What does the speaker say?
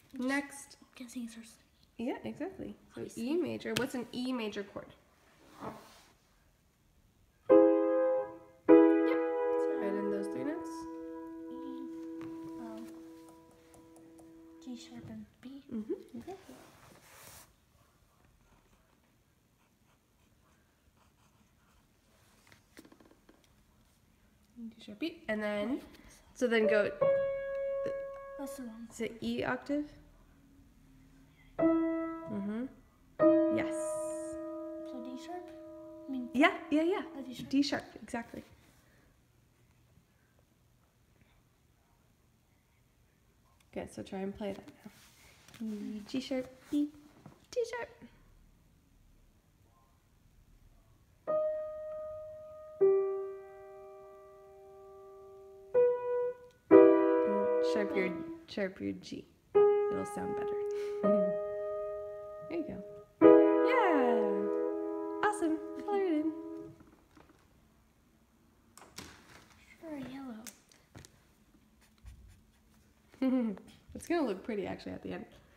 Next. I'm guessing it's first. Yeah, exactly. So E major. What's an E major chord? Yep. Right in those three notes. G sharp and B. Exactly. G sharp B, and then so then go. That's the wrong. Is it E octave? Yes. So D sharp. I mean. Yeah. D sharp. D sharp, exactly. Good. So try and play that now. E, G sharp, E, D sharp. And sharp your G. It'll sound better. There you go. Yeah. Awesome. Color it in. Sure, yellow. It's gonna look pretty actually at the end.